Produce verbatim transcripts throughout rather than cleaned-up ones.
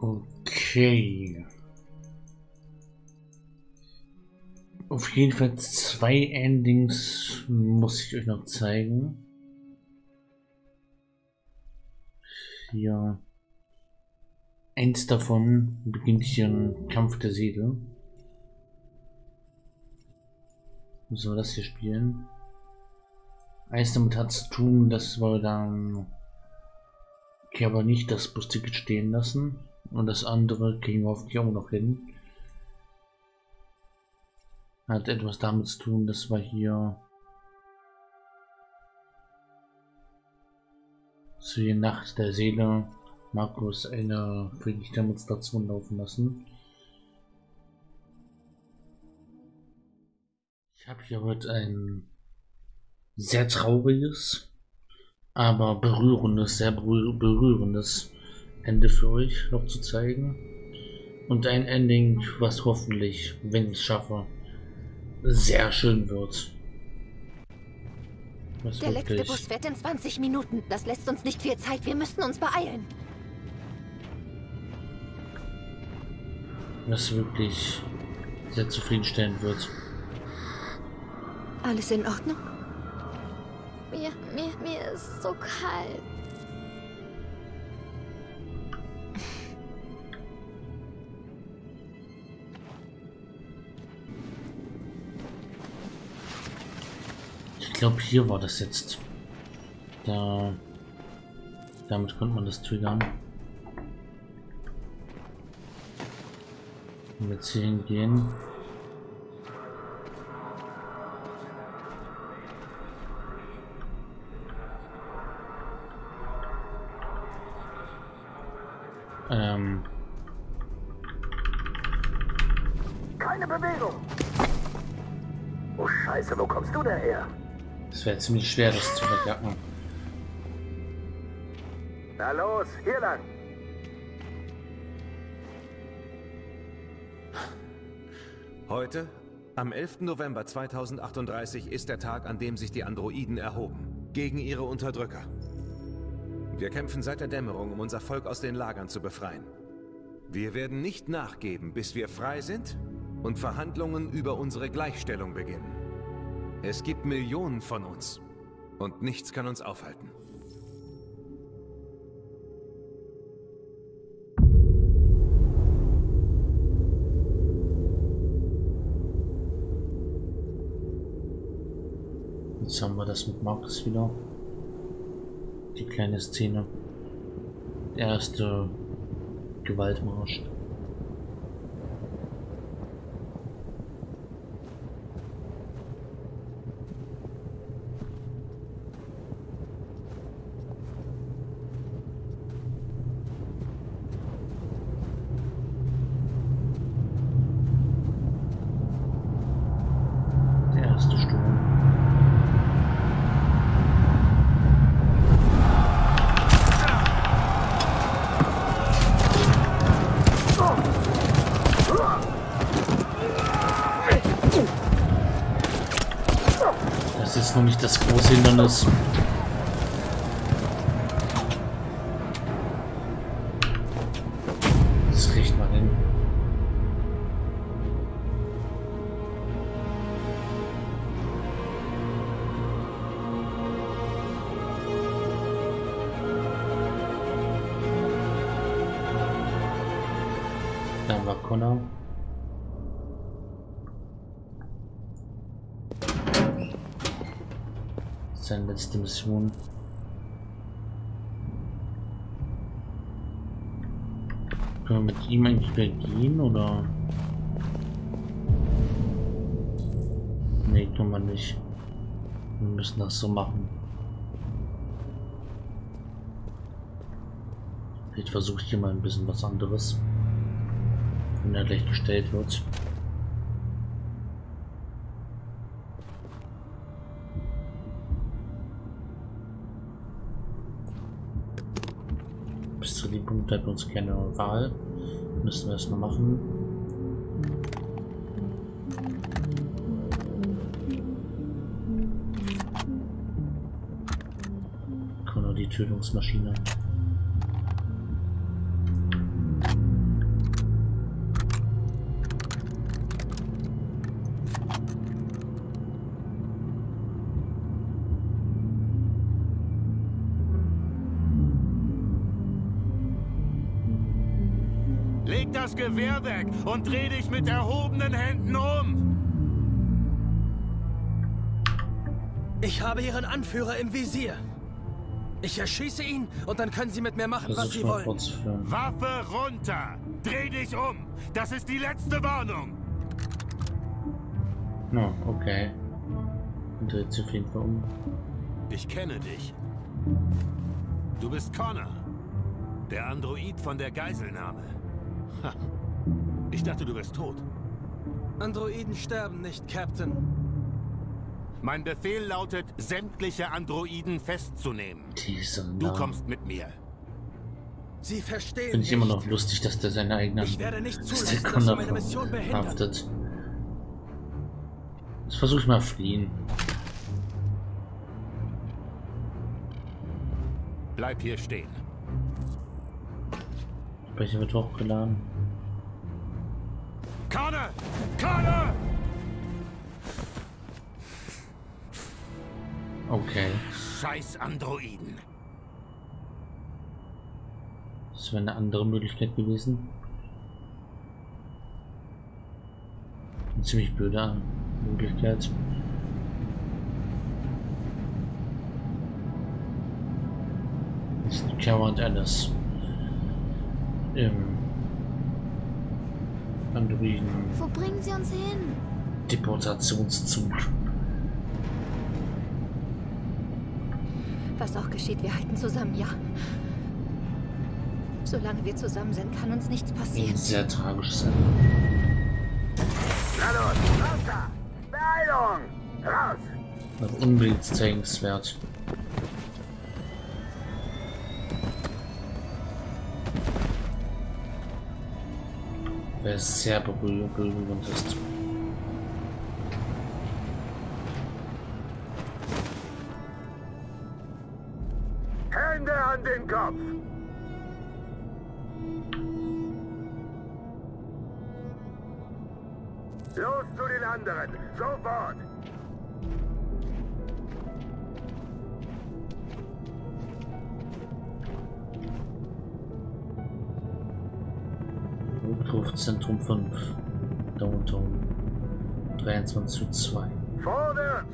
Okay. Auf jeden Fall zwei Endings muss ich euch noch zeigen. Hier. Eins davon beginnt hier ein Kampf der Seele. Müssen wir das hier spielen? Eins damit hat zu tun, dass wir dann okay, aber nicht das Busticket stehen lassen. Und das andere kriegen wir hoffentlich auch noch hin. Hat etwas damit zu tun, dass wir hier zu der Nacht der Seele Markus eine friedliche Demonstration laufen lassen. Ich habe hier heute ein sehr trauriges, aber berührendes, sehr berührendes Ende für euch noch zu zeigen. Und ein Ending, was hoffentlich, wenn ich es schaffe, sehr schön wird. Was Der wirklich... letzte Bus fährt in zwanzig Minuten. Das lässt uns nicht viel Zeit. Wir müssen uns beeilen. Was wirklich sehr zufriedenstellend wird. Alles in Ordnung? Mir, mir, mir ist so kalt. Ich glaube, hier war das jetzt. Da. Damit konnte man das triggern. Wenn wir jetzt hier hingehen. Ähm. Keine Bewegung. Oh Scheiße, wo kommst du denn her? Es wäre ziemlich schwer, das zu verjacken. Na los, hier lang. Heute, am elften November zweitausendachtunddreißig, ist der Tag, an dem sich die Androiden erhoben. Gegen ihre Unterdrücker. Wir kämpfen seit der Dämmerung, um unser Volk aus den Lagern zu befreien. Wir werden nicht nachgeben, bis wir frei sind und Verhandlungen über unsere Gleichstellung beginnen. Es gibt Millionen von uns und nichts kann uns aufhalten. Jetzt haben wir das mit Markus wieder. Die kleine Szene. Der erste Gewaltmarsch. Der erste Sturm. Das ist noch nicht das große Hindernis. Das kriegt man hin. Dann war Connor. Seine letzte Mission. Können wir mit ihm eigentlich wieder gehen oder? Nee, können wir nicht. Wir müssen das so machen. Vielleicht versuche ich hier mal ein bisschen was anderes, wenn er gleich gestellt wird. Bis zu dem Punkt hat uns keine Wahl. Müssen wir erstmal machen. Connor, die Tötungsmaschine. Leg das Gewehr weg und dreh dich mit erhobenen Händen um! Ich habe Ihren Anführer im Visier. Ich erschieße ihn und dann können Sie mit mir machen, was Sie wollen. Waffe runter! Dreh dich um! Das ist die letzte Warnung! No, okay. Und dreht sich auf jeden Fall um. Ich kenne dich. Du bist Connor. Der Android von der Geiselnahme. Ha. Ich dachte, du wärst tot. Androiden sterben nicht, Captain. Mein Befehl lautet, sämtliche Androiden festzunehmen. Du kommst mit mir. Sie verstehen Finde ich immer noch lustig, dass der seine eigenen... Ich werde nicht dass zulassen, der dass Connor er meine Mission behindert. verhaftet. Jetzt versuche ich mal fliehen. Bleib hier stehen. Speicher wird hochgeladen. Connor! Connor! Okay. Scheiß Androiden. Das wäre eine andere Möglichkeit gewesen. Eine ziemlich blöde Möglichkeit. Das ist Kara und Alice im Androiden. Wo bringen Sie uns hin? Deportationszug. Was auch geschieht, wir halten zusammen, ja. Solange wir zusammen sind, kann uns nichts passieren. Ein sehr tragisches Ende. Na los, raus da! Beeilung! Raus! Noch unbedingt zeigenswert. Weil es sehr berührend, berührend ist. Hände an den Kopf! Los zu den anderen! Sofort! Rückrufzentrum fünf. Downtown. dreiundzwanzig zu zwei. Vorwärts!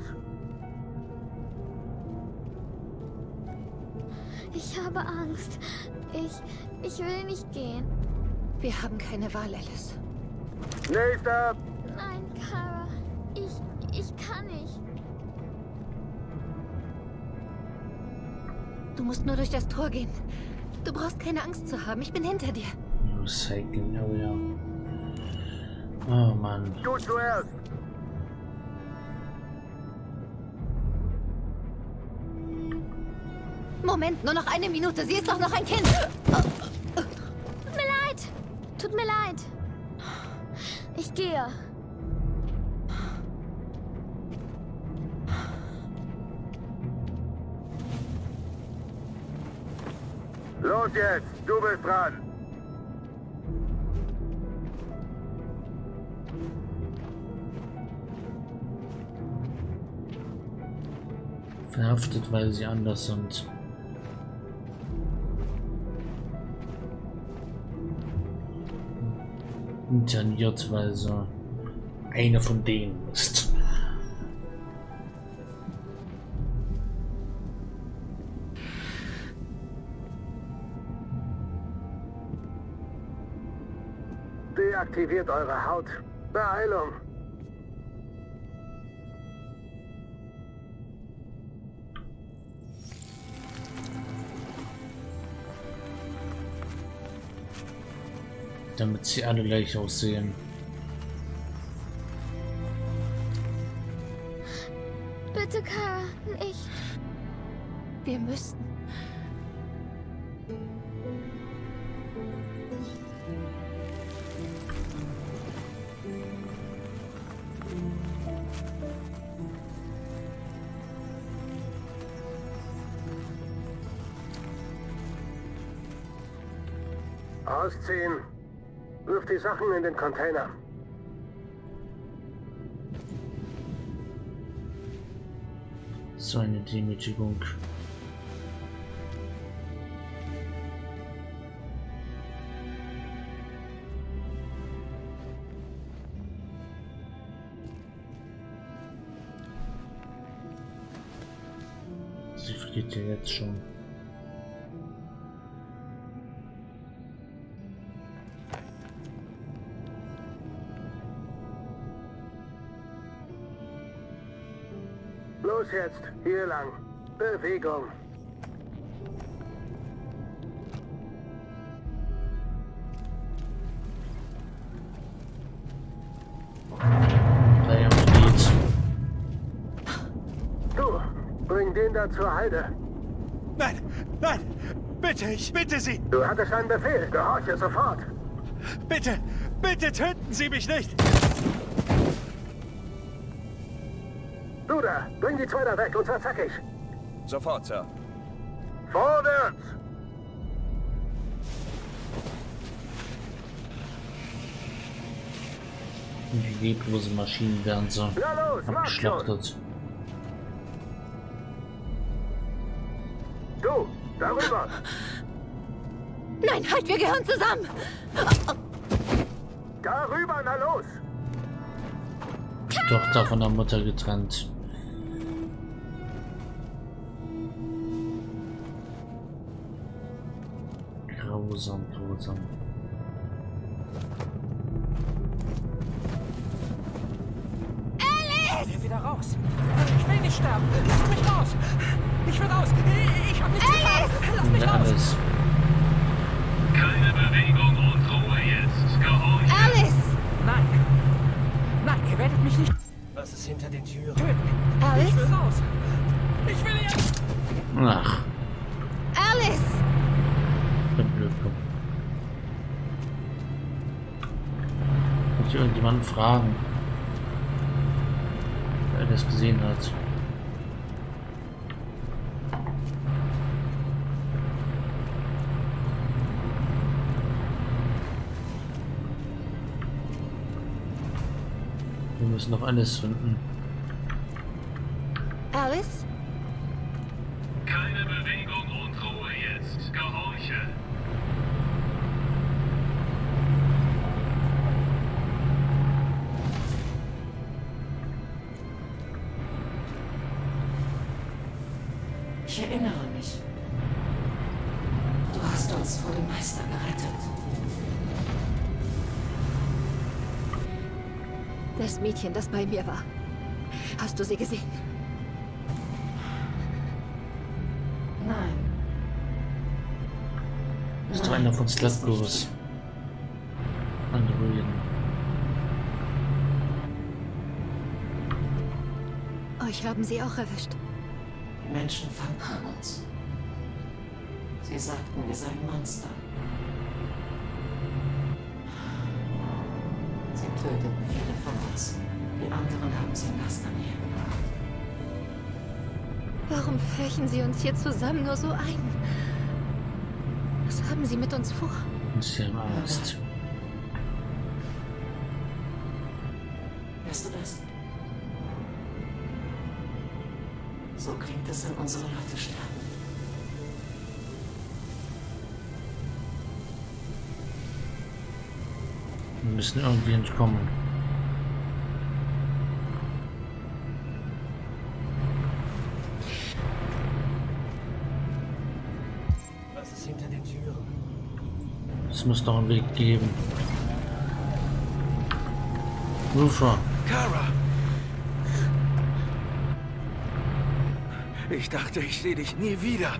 Ich habe Angst. Ich... ich will nicht gehen. Wir haben keine Wahl, Alice. Nächster! Nein, Kara. Ich... ich kann nicht. Du musst nur durch das Tor gehen. Du brauchst keine Angst zu haben. Ich bin hinter dir. Recycling Area. Oh Mann. Du zuerst! Moment, nur noch eine Minute. Sie ist doch noch ein Kind. Tut mir leid. Tut mir leid. Ich gehe. Los jetzt! Du bist dran! Verhaftet, weil sie anders sind. Interniert, weil sie eine von denen ist. Deaktiviert eure Haut. Beeilung! Damit sie alle gleich aussehen. Bitte, Kara, nicht. Wir müssen. Ausziehen. Wirf die Sachen in den Container. So eine Demütigung. geht ja jetzt schon. Los jetzt, hier lang. Bewegung. Daher geht's. Du, bring den da zur Halde. Nein, nein, bitte, ich bitte Sie. Du hattest einen Befehl, gehorche sofort. Bitte, bitte töten Sie mich nicht. Du da, bring die zwei da weg und zwar zackig. Sofort, Sir. Vorwärts! Die leblose Maschinen werden so Na los, mach schon. abgeschlachtet. Du, darüber. Nein, halt, wir gehören zusammen! Darüber, na los. Die Tochter von der Mutter getrennt. Grausam, grausam. Geh wieder raus. Ich will nicht sterben. Lass mich raus. Ich will raus. Ich, ich hab nichts getan. Lass mich Ja, raus. alles. Keine Bewegung und Ruhe jetzt. Gehorche. Alice! Nein. Nein, ihr werdet mich nicht... Was ist hinter den Türen? Töten. Alice? Ich will raus. Ich will jetzt... Ach, Alice! bin blöd. Muss ich irgendjemanden fragen, wer das gesehen hat. Wir müssen noch alles finden. Alice? Keine Bewegung und Ruhe jetzt. Gehorche. Ich erinnere mich. Du hast uns vor dem Meister gerettet. Das Mädchen, das bei mir war. Hast du sie gesehen? Nein. Bist du einer von Slatgos? Androiden. Euch haben sie auch erwischt. Die Menschen fanden uns. Sie sagten, wir seien Monster. Sie töteten viele von uns. Die anderen haben sie in Lastern hergebracht. Warum färchen sie uns hier zusammen nur so ein? Was haben sie mit uns vor? Sie haben Angst. Hörst du das? So klingt es, wenn unsere Leute sterben. Wir müssen irgendwie entkommen. Was ist hinter den Türen? Es muss noch einen Weg geben. Rufer. Kara! Ich dachte, ich sehe dich nie wieder.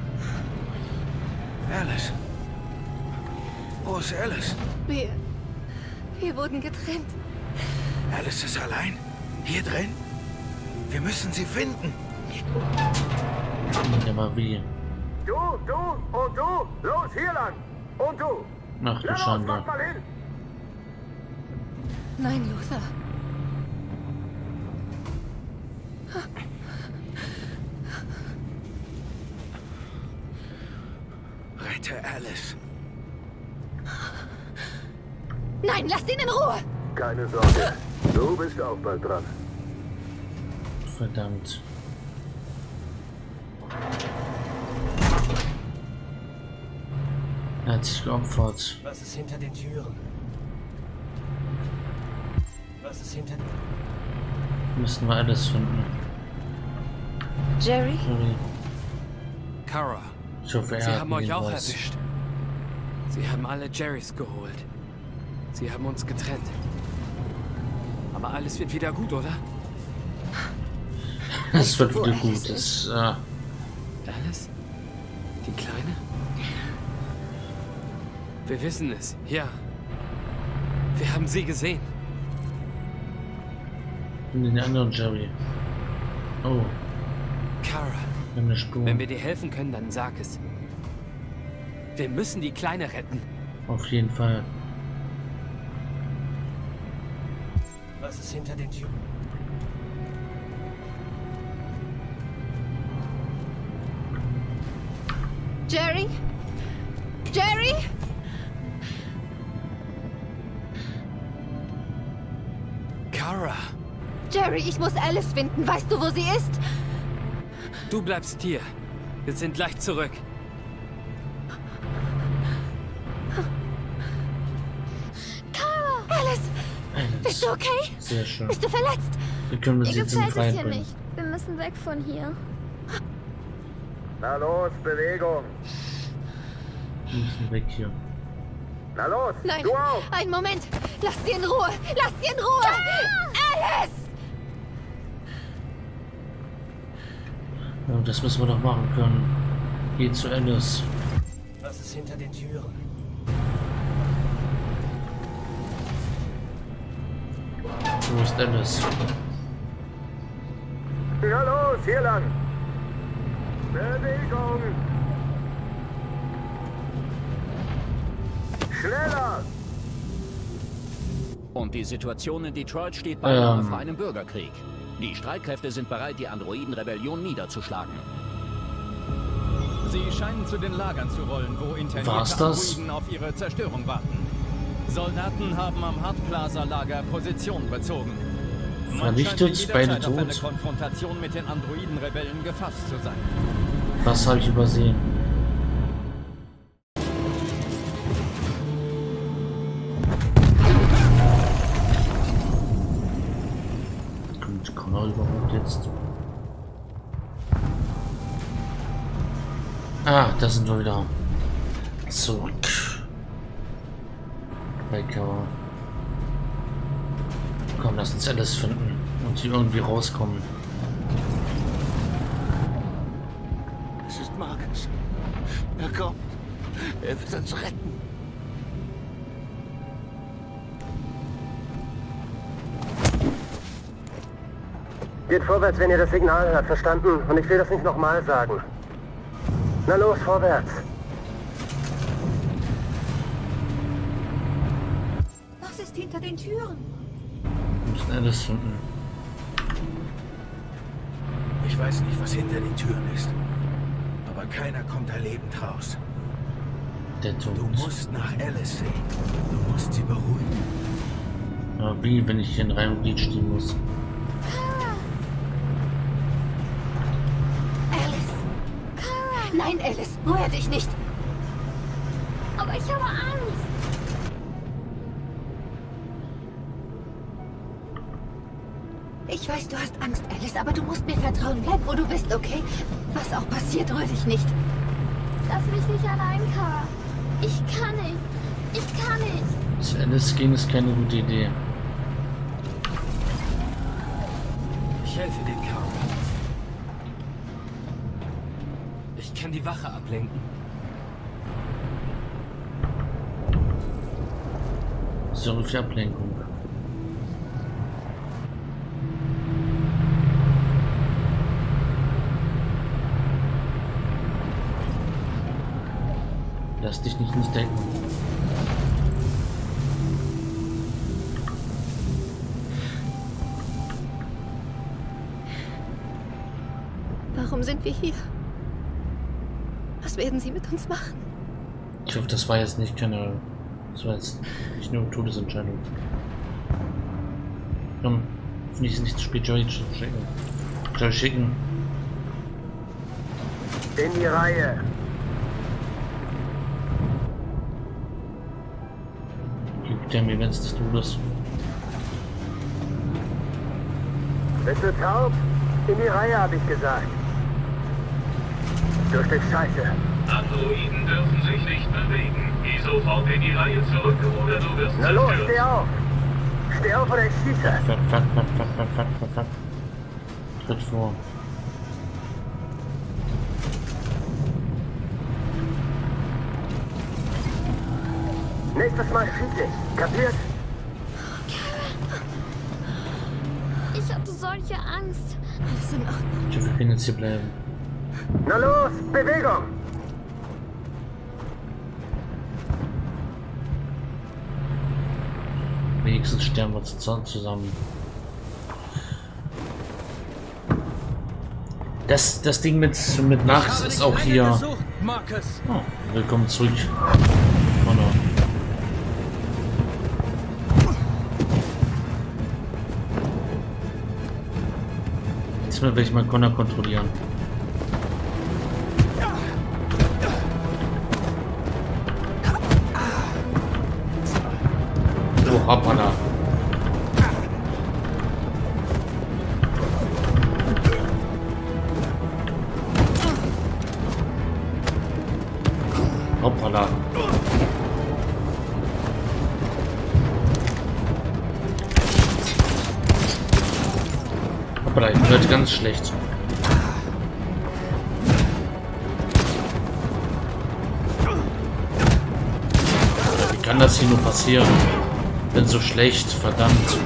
Alice. Wo ist Alice? Wir... Wir wurden getrennt. Alice ist allein? Hier drin? Wir müssen sie finden. Der war wie. Du, du und du. Los, hier lang. Und du. Ach du Na los, Schande. mach mal hin. Nein, Luther. Rette Alice. Nein, lasst ihn in Ruhe! Keine Sorge. Du bist auch bald dran. Verdammt. Er hat sich geopfert. Was ist hinter den Türen? Was ist hinter... Müssen wir alles finden. Jerry? Sorry. Kara. Ich hoffe, er Sie hat haben euch auch was. erwischt. Sie haben alle Jerrys geholt. Sie haben uns getrennt. Aber alles wird wieder gut, oder? Es wird wieder gut. Es, äh, Alice? Die Kleine? Wir wissen es, ja. Wir haben sie gesehen. und den anderen Jerry. Oh. Kara, Eine Spur. wenn wir dir helfen können, dann sag es. Wir müssen die Kleine retten. Auf jeden Fall. Was ist hinter den Türen? Jerry? Jerry? Kara, Jerry, ich muss Alice finden. Weißt du, wo sie ist? du bleibst hier. Wir sind gleich zurück. Kara! Alice! Alice. Bist du okay? Sehr schön. Bist du verletzt? Wie können wir Mir sie jetzt gefällt es hier reinbringen? nicht. Wir müssen weg von hier. Na los, Bewegung. Wir müssen weg hier. Na los, Nein, du auch. einen Moment. Lass sie in Ruhe. Lass sie in Ruhe. Alice! Ja, das müssen wir doch machen können. Geh zu Alice. Was ist hinter den Türen? Wo ist Alice? Na los, hier lang. Bewegung. Schneller. Und die Situation in Detroit steht beinahe Ähm. vor einem Bürgerkrieg. Die Streitkräfte sind bereit, die Androiden-Rebellion niederzuschlagen. Sie scheinen zu den Lagern zu rollen, wo internierte War's das? Androiden auf ihre Zerstörung warten. Soldaten haben am Hart-Plaza-Lager Position bezogen. Man Vernichtet, scheint beide jederzeit auf eine tot. Konfrontation mit den Androiden-Rebellen gefasst zu sein. Was habe ich übersehen? Kommt Connor überhaupt jetzt? Ah, da sind wir wieder. Zurück. Bei Kara. Komm, lass uns Alice finden und hier irgendwie rauskommen. Es ist Marcus. Er kommt. Er wird uns retten. Geht vorwärts, wenn ihr das Signal hört, verstanden? Und ich will das nicht nochmal sagen. Na los, vorwärts. Was ist hinter den Türen? Wir müssen Alice finden. Ich weiß nicht, was hinter den Türen ist. Aber keiner kommt da lebend raus. Der Tod. Du musst nach Alice sehen. Du musst sie beruhigen. Aber wie, wenn ich hier in Reihe und Glied stehen muss? Alice! Kara! Nein, Alice, rühr dich nicht! Aber ich habe Angst. Ich weiß, du hast Angst, Alice, aber du musst mir vertrauen. Bleib, wo du bist, okay? Was auch passiert, rühr dich nicht. Lass mich nicht allein, Kara. Ich kann nicht. Ich kann nicht. Zu Alice gehen ist keine gute Idee. Ich helfe dir, Kara. Ich kann die Wache ablenken. Sorry für Ablenkung. Lass dich nicht nicht denken. Warum sind wir hier? Was werden sie mit uns machen? Ich hoffe, das war jetzt nicht keine. Das war jetzt nicht nur eine Todesentscheidung. Komm, finde ich es nicht zu spät, Joey zu schicken. Joey schicken. In die Reihe. Gibt der mir, wenn es des Todes. Bist du taub? In die Reihe, habe ich gesagt. du Stück Scheiße. Androiden dürfen sich nicht bewegen. Geh sofort in die Reihe zurück oder du wirst Na los, zerstört. steh auf! Steh auf oder ich schieße! Fuck, fuck, fuck, fuck, fuck, fuck, fuck, fuck. Tritt vor. Nächstes Mal schieße ich. Kapiert? Ich hatte solche Angst. Alles in Ordnung. Wir können jetzt hier bleiben. Na los, Bewegung! Wenigstens sterben wir zusammen. Das, das Ding mit, mit nachts ist auch hier. Gesucht, Marcus. Oh, willkommen zurück. Oh no. Diesmal werde ich mal Connor kontrollieren. Oh, hoppala. Hoppala. Hoppala, ich bin heute ganz schlecht. Wie kann das hier nur passieren? Bin so schlecht, verdammt.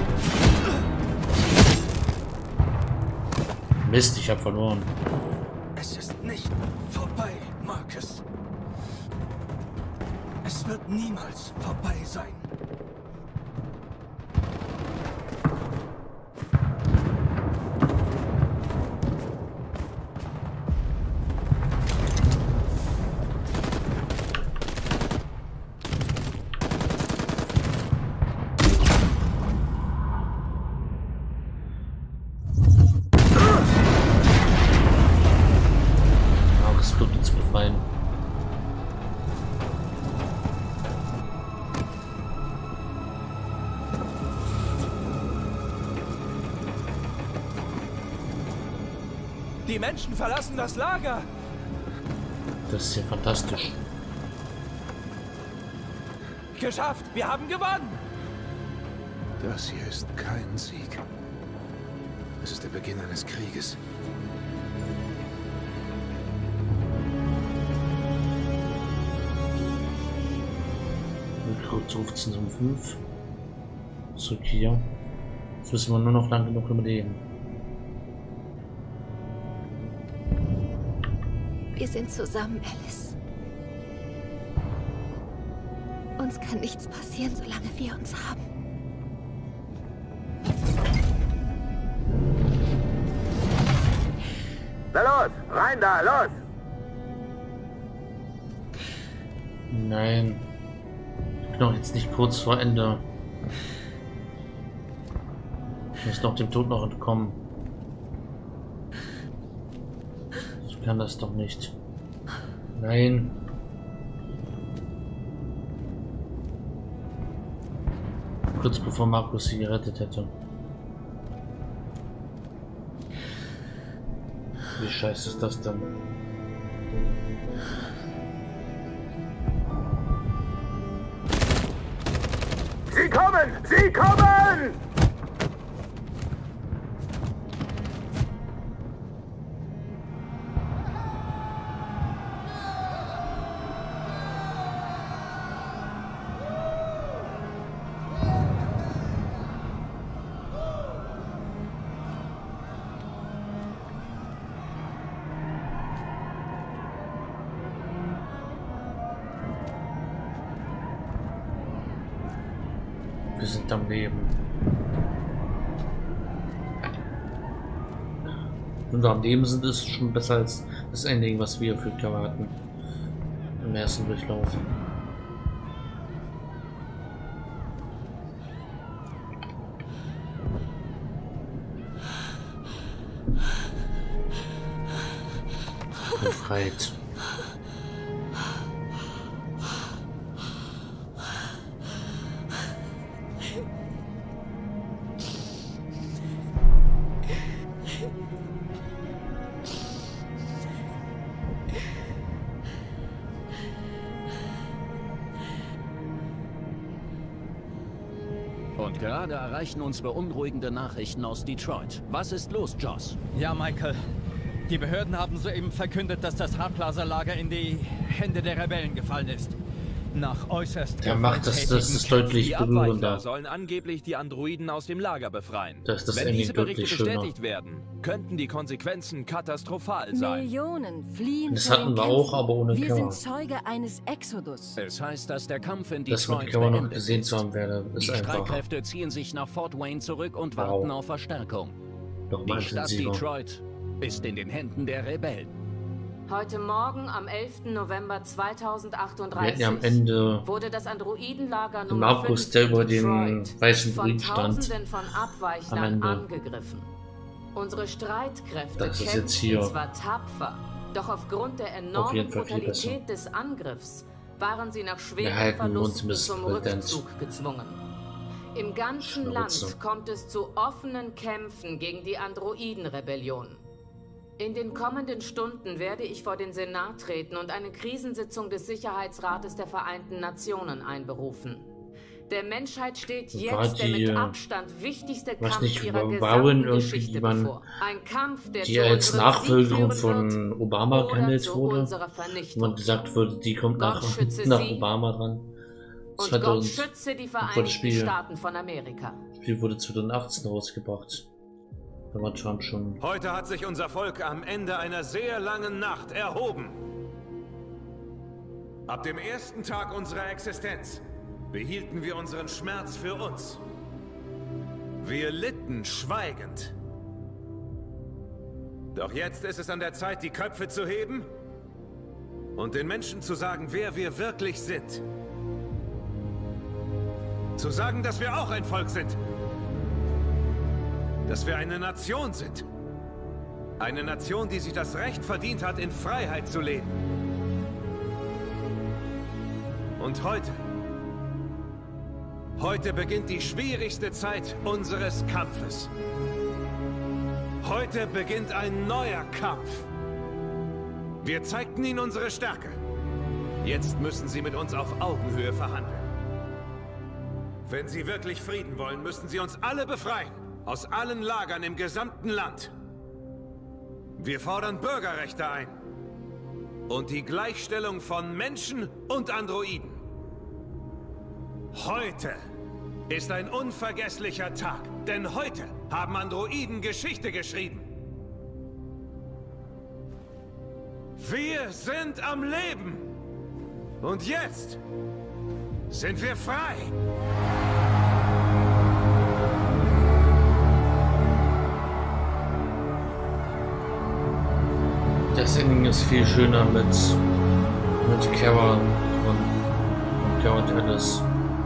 Mist, ich hab verloren. Es ist nicht vorbei, Marcus. Es wird niemals vorbei sein. Die Menschen verlassen das Lager. Das ist ja fantastisch. Geschafft, wir haben gewonnen. Das hier ist kein Sieg. Es ist der Beginn eines Krieges. fünfzehn um fünf. Zurück hier. Jetzt müssen wir nur noch lang genug überleben. Wir sind zusammen, Alice. Uns kann nichts passieren, solange wir uns haben. Na los, rein da, los! Nein. Ich bin doch jetzt nicht kurz vor Ende. Ich muss doch dem Tod noch entkommen. So kann das doch nicht. Nein. Kurz bevor Markus sie gerettet hätte. Wie scheiße ist das denn? Sie kommen! Sie kommen! Wir sind am Leben. Wenn wir am Leben sind, ist es schon besser als das Ending, was wir für Kameraden im ersten Durchlauf. Befreit. Und gerade erreichen uns beunruhigende Nachrichten aus Detroit. Was ist los, Joss? Ja, Michael. Die Behörden haben soeben verkündet, dass das Hardplaza-Lager in die Hände der Rebellen gefallen ist. Nach äußerst Der macht das, das ist deutlich berührender. Sollen angeblich die Androiden aus dem Lager befreien. Das ist das Wenn diese Berichte bestätigt schöner. werden, könnten die Konsequenzen katastrophal sein. Millionen fliehen Das vor hatten den wir auch, aber ohne Wir Kamera. sind Zeuge eines Exodus. Es heißt, dass der Kampf in Das mit Detroit Kamera noch beendet gesehen ist. zu haben wäre, ist Die einfach. Streitkräfte ziehen sich nach Fort Wayne zurück und Wow. warten auf Verstärkung. Noch Die mal Stadt intensiver. Detroit ist in den Händen der Rebellen. Heute Morgen, am elften November zweitausenddreißig, Wir hatten ja am Ende wurde das Androidenlager im Nummer August, fünf der über in den Detroit weißen von Brief stand. Tausenden von Am Abweichlern Ende. angegriffen. Unsere Streitkräfte Das ist jetzt kämpften hier zwar tapfer, doch aufgrund der auf enormen jeden Fall viel besser. Brutalität des Angriffs waren sie nach Wir schweren halten uns Verlusten bis zum Präsident. Rückzug gezwungen. Im ganzen Schnauze. Land kommt es zu offenen Kämpfen gegen die Androiden-Rebellion. In den kommenden Stunden werde ich vor den Senat treten und eine Krisensitzung des Sicherheitsrates der Vereinten Nationen einberufen. Der Menschheit steht War jetzt der die, mit Abstand wichtigste was Kampf nicht, ihrer Warren gesamten irgendwie Geschichte jemand, bevor. Ein Kampf, der die zu als unserem Nachfolgerin Sieg führen von wird Obama oder gehandelt zu wurde. unserer Vernichtung. Und gesagt wurde, die kommt Gott nach, schütze nach sie Obama dran. Und Gott zweitausend schütze die wurde Vereinigten Spiel, Staaten von Amerika. Spiel wurde zweitausendachtzehn rausgebracht. Da war Trump schon. Heute hat sich unser Volk am Ende einer sehr langen Nacht erhoben. Ab dem ersten Tag unserer Existenz behielten wir unseren Schmerz für uns. Wir litten schweigend. Doch jetzt ist es an der Zeit, die Köpfe zu heben und den Menschen zu sagen, wer wir wirklich sind. Zu sagen, dass wir auch ein Volk sind. Dass wir eine Nation sind. Eine Nation, die sich das Recht verdient hat, in Freiheit zu leben. Und heute, heute beginnt die schwierigste Zeit unseres Kampfes. Heute beginnt ein neuer Kampf. Wir zeigten ihnen unsere Stärke. Jetzt müssen sie mit uns auf Augenhöhe verhandeln. Wenn sie wirklich Frieden wollen, müssen sie uns alle befreien. Aus allen Lagern im gesamten Land. Wir fordern Bürgerrechte ein. Und die Gleichstellung von Menschen und Androiden. Heute ist ein unvergesslicher Tag. Denn heute haben Androiden Geschichte geschrieben. Wir sind am Leben. Und jetzt sind wir frei. Das Ending ist viel schöner mit, mit Kara und, und Kara und Alice.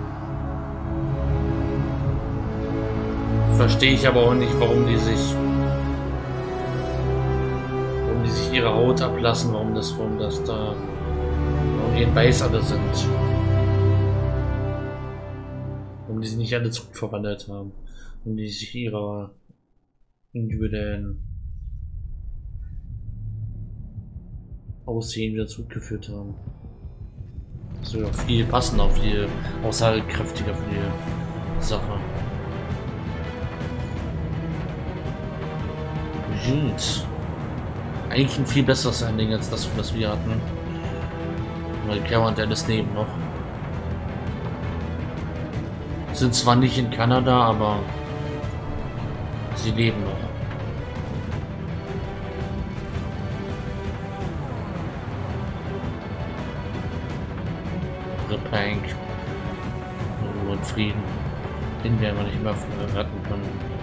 Verstehe ich aber auch nicht, warum die sich warum die sich ihre Haut ablassen, warum das, warum das da warum die in weiß alle sind. Warum die sich nicht alle zurückverwandelt haben. Warum die sich ihrer individuellen Aussehen wieder zurückgeführt haben. Das wäre viel passender, viel aussagekräftiger für die Sache. Gut. Eigentlich ein viel besseres Ending als das, was wir hatten. Weil Kara und Alice leben noch. Sind zwar nicht in Kanada, aber sie leben noch. Pank. Ruhe und Frieden. Den werden wir nicht mehr retten können.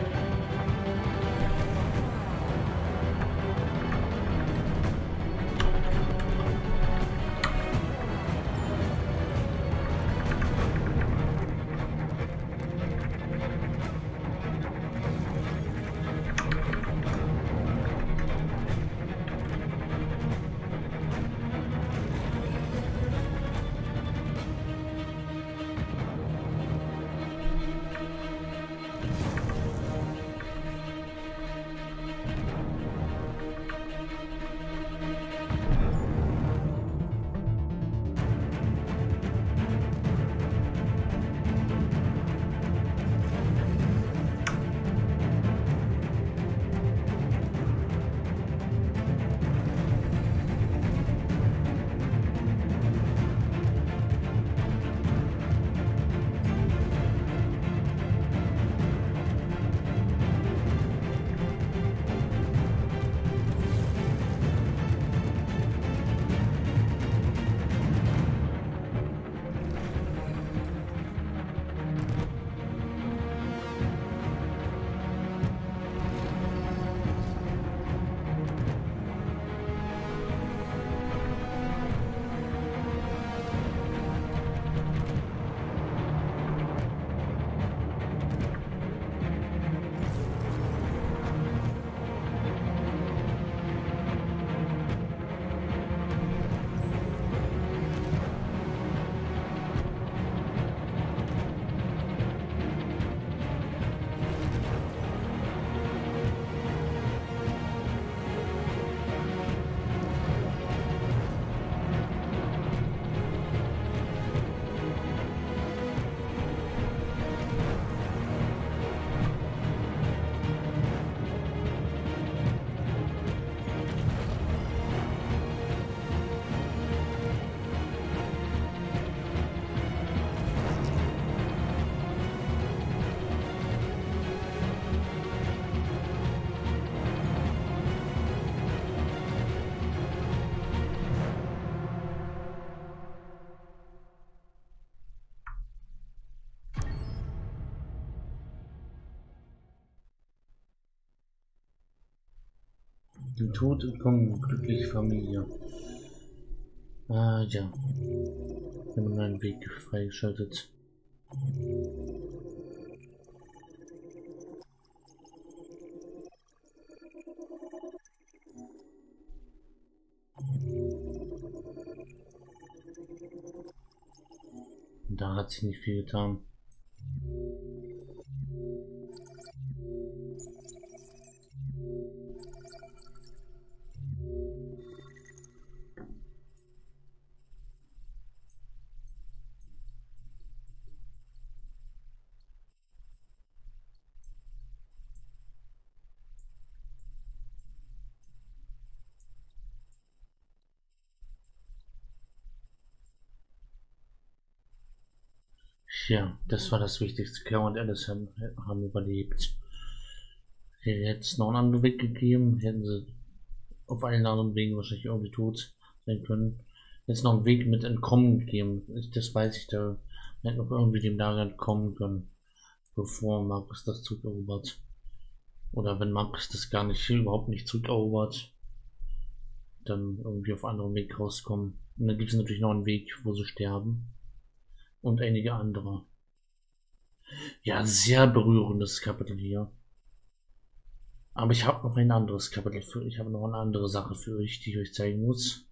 Dem Tod entkommen, glückliche Familie. Ah ja. Wir haben einen neuen Weg freigeschaltet. Da hat sich nicht viel getan. Ja, das war das Wichtigste. Claire und Alice haben, haben überlebt. Hätte es noch einen anderen Weg gegeben, hätten sie auf allen anderen Wegen wahrscheinlich irgendwie tot sein können. Jetzt noch einen Weg mit Entkommen gegeben. Das weiß ich, da hätten noch irgendwie dem Lager entkommen können, bevor Markus das zurückerobert. Oder wenn Markus das gar nicht, überhaupt nicht zurückerobert, dann irgendwie auf anderen Weg rauskommen. Und dann gibt es natürlich noch einen Weg, wo sie sterben. Und einige andere. Ja, sehr berührendes Kapitel hier. Aber ich habe noch ein anderes Kapitel für, ich habe noch eine andere Sache für euch, die ich euch zeigen muss.